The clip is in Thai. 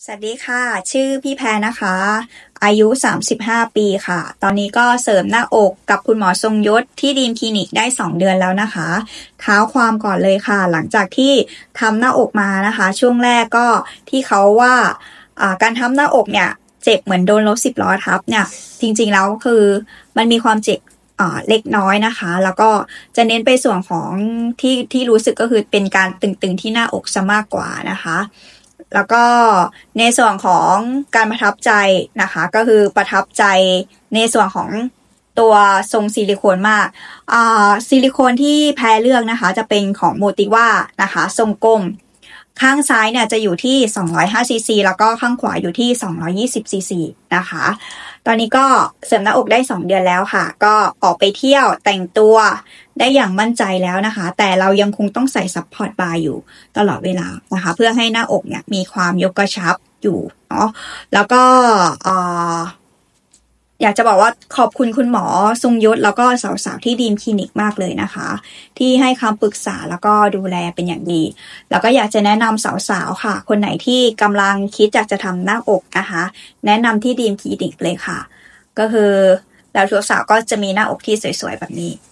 สวัสดีค่ะชื่อพี่แพรนะคะอายุ35ปีค่ะตอนนี้ก็เสริมหน้าอกกับคุณหมอทรงยศที่ดีมคลินิกได้2เดือนแล้วนะคะเท้าความก่อนเลยค่ะหลังจากที่ทำหน้าอกมานะคะช่วงแรกก็ที่เขาว่าการทำหน้าอกเนี่ยเจ็บเหมือนโดนรถ10 ล้อทับเนี่ยจริงๆแล้วคือมันมีความเจ็บเล็กน้อยนะคะแล้วก็จะเน้นไปส่วนของที่รู้สึกก็คือเป็นการตึงๆที่หน้าอกซะมากกว่านะคะแล้วก็ในส่วนของการประทับใจนะคะก็คือประทับใจในส่วนของตัวทรงซิลิโคนมากซิลิโคนที่แพรเลือกนะคะจะเป็นของโมติว่านะคะทรงกลมข้างซ้ายเนี่ยจะอยู่ที่205ซีซีแล้วก็ข้างขวาอยู่ที่220ซีซีนะคะตอนนี้ก็เสริมหน้าอกได้2เดือนแล้วค่ะก็ออกไปเที่ยวแต่งตัวได้อย่างมั่นใจแล้วนะคะแต่เรายังคงต้องใส่ซัพพอร์ตบาร์อยู่ตลอดเวลานะคะเพื่อให้หน้าอกเนี่ยมีความยกกระชับอยู่เนาะแล้วก็อยากจะบอกว่าขอบคุณคุณหมอทรงยศแล้วก็สาวๆที่ดีมคลินิกมากเลยนะคะที่ให้คำปรึกษาแล้วก็ดูแลเป็นอย่างดีแล้วก็อยากจะแนะนำสาวๆค่ะคนไหนที่กำลังคิดอยากจะทำหน้าอกนะคะแนะนำที่ดีมคลินิกเลยค่ะก็คือแล้วทุกสาวก็จะมีหน้าอกที่สวยๆแบบนี้